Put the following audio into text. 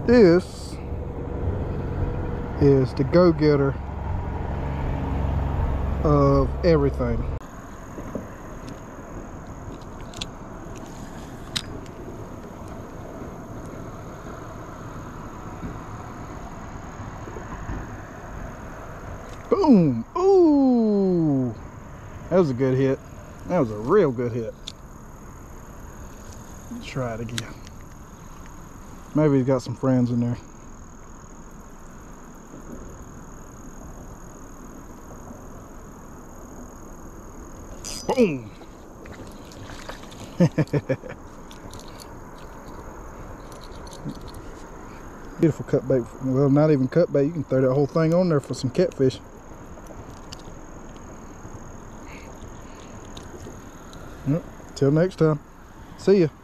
This is the go-getter of everything. Boom! Ooh! That was a good hit. That was a real good hit. Let's try it again. Maybe he's got some friends in there. Boom! Beautiful cut bait. Well, not even cut bait. You can throw that whole thing on there for some catfish. Yep. Till next time. See ya.